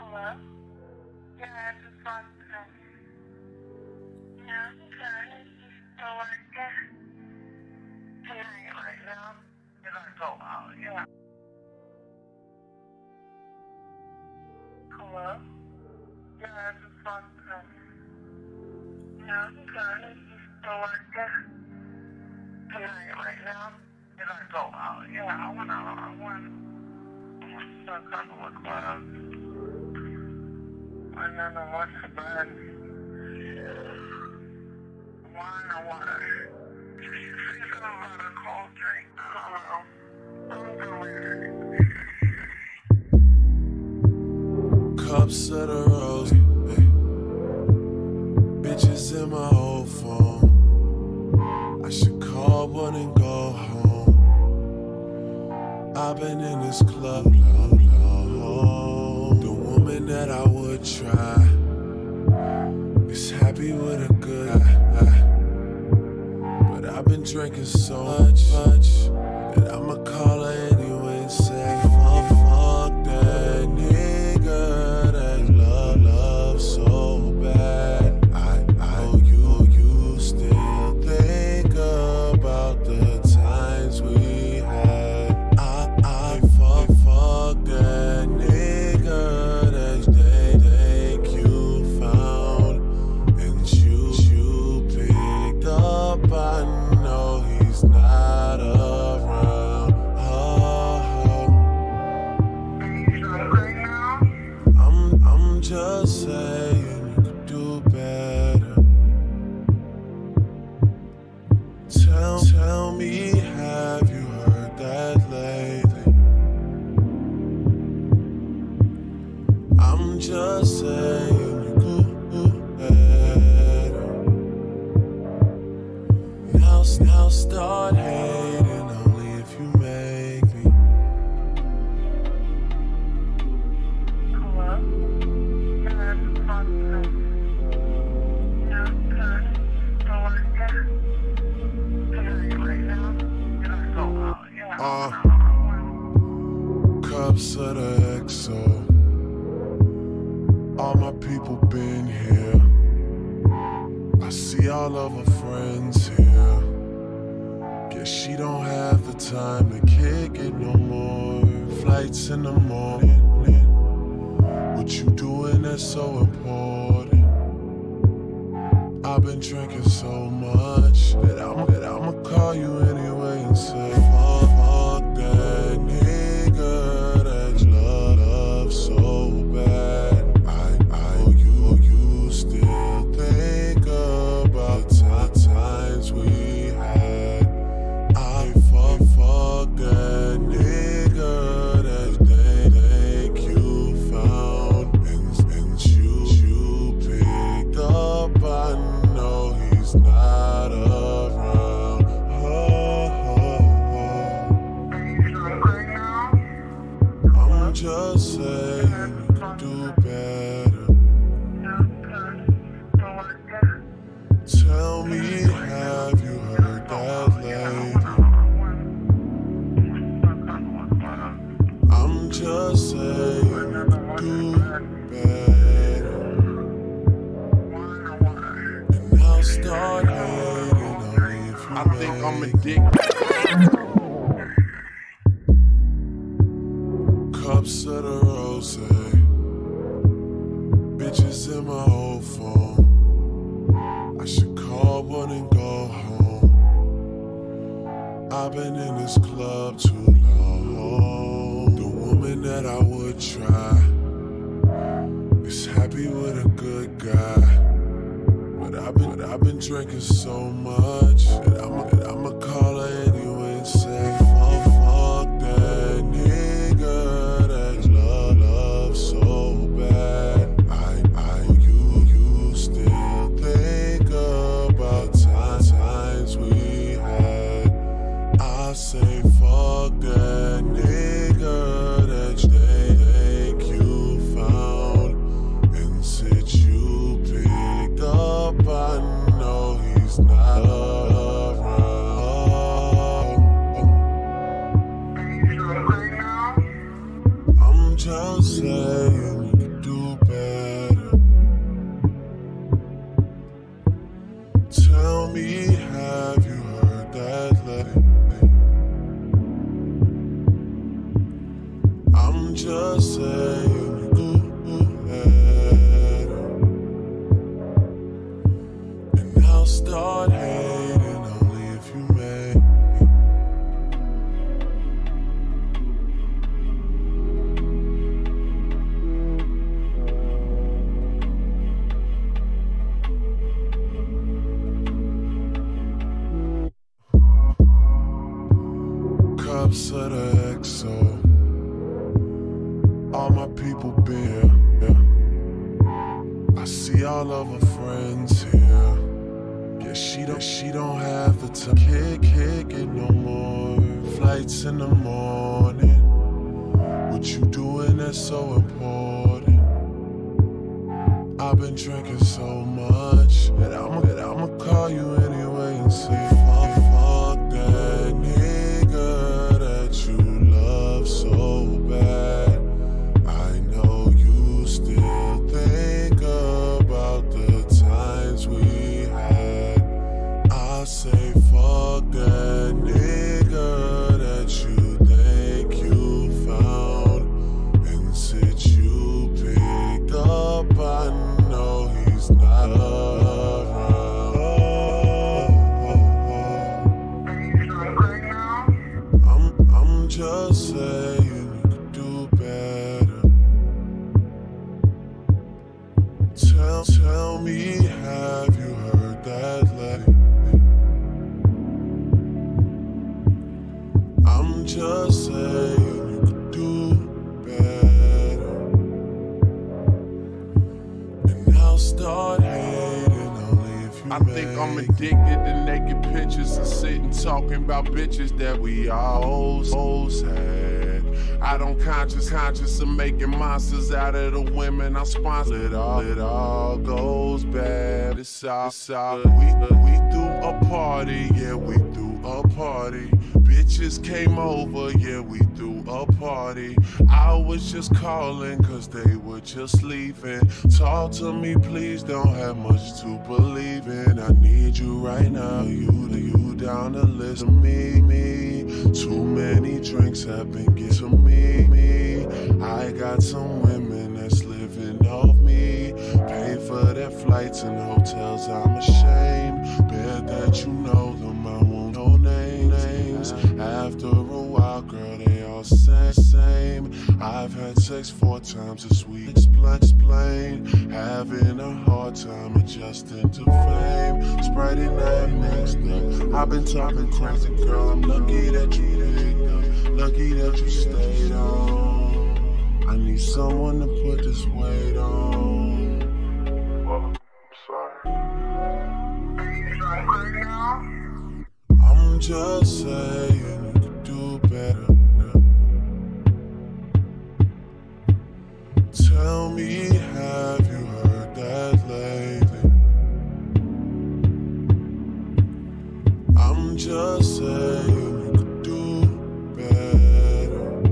Hello? Yeah, I just want to. Yeah, okay. So like tonight, right now, you're gonna go out, yeah. Hello? Yeah, I just want to. Yeah, okay. So like tonight, right now, you're gonna go out, yeah. I want to come to a club. And then I want to bed. Wine or water. She's about a cold drink. I don't know. I'm going. Cups of the rose, bitches in my old phone. I should call one and go home. I've been in this club long. The woman that I would try is happy with a good guy. But I've been drinking so much that I'ma call her anyway and say, fuck that nigga that love so bad. I know you still think about the times we had. I fuck that nigga that they think you found and you picked up. I know he's not around. I'm just saying you could do better. Tell me, have you heard that lately? I'm just saying you could do better. Now start hating only if you make me. Hello? Yeah, I just want to. Yeah, okay. So like tonight, right now, you're gonna go out, yeah. Cups of the XO. All my people been here. I see all of her friends here. Guess she don't have the time to kick it no more. Flights in the morning. What you doing that's so important? I've been drinking so much that I'ma call you anyway and say, fuck that nigga that love so bad. I know you still think about the times we had. I fuck that nigga that they think you found and you picked up. I know he's not around. I'm just saying you could do better. Tell me, have you heard that lately? I'm just saying you could do better. And now start hating on me if you I think I'm addicted. Cups of the rose, bitches in my old phone. I should call one and go home. I've been in this club too long. The woman that I would try is happy with a good guy. But I've been drinking so much that I'ma call her anyway and say, fuck that nigga that love so bad. I know you still think about times we had. I say, fuck that nigga that they think you found and said you picked up. I know he's not around. I'm just saying you can do I'm just saying you had her, and I'll start hating only if you make me. Cups of the XO, all my people been here, yeah. I see all of her friends here. Yeah, she don't have the time. Kick it no more. Flights in the morning. What you doing that's so important? I've been drinking so much that I'ma call you anyway and say fuck that nigga that you love so bad. I know you still think about the times we had. I say fuck that nigga that you think you found, and since you pick up, I know he's not around. I'm just saying you could do better. Tell me, have you heard that lately? I'm just saying you could do better, and I'll start hating only if you I think I'm addicted to naked pictures and sitting talking about bitches that we all had. I don't conscious of making monsters out of the women I sponsor. It all goes bad. It's all we threw a party, yeah, we threw a party. Bitches came over, yeah, we threw a party. I was just calling cause they were just leaving. Talk to me, please, don't have much to believe in. I need you right now, you down the list of me. Too many drinks have been getting to me. I got some women that's living off me. Pay for their flights and hotels, I'm ashamed. Bet that you know them, I won't know names. After a while, girl, they all same. I've had sex 4 times this week. Explain. Having a hard time adjusting to fame. Sprite and that mixed up. I've been talking crazy, girl. I'm lucky that you picked up. Lucky that you stayed on. I need someone to put this weight on. Well, sorry. Are you drunk right now? I'm just saying you could do better. Tell me, have you heard that lately? I'm just saying you could do better.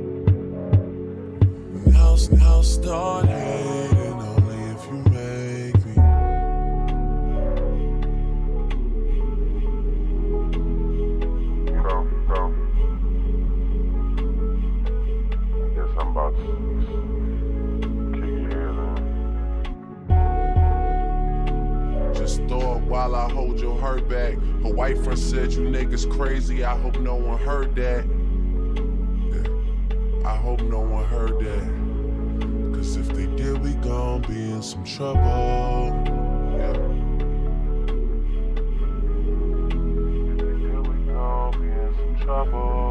Now start hating only if you make me. Bro. I guess I'm about to kick your head in. Just throw it while I hold your hurt back. Her white friend said you niggas crazy. I hope no one heard that. Yeah, I hope no one heard that. Cause if they did, we gon' be in some trouble. Yeah. Here we go, be in some trouble.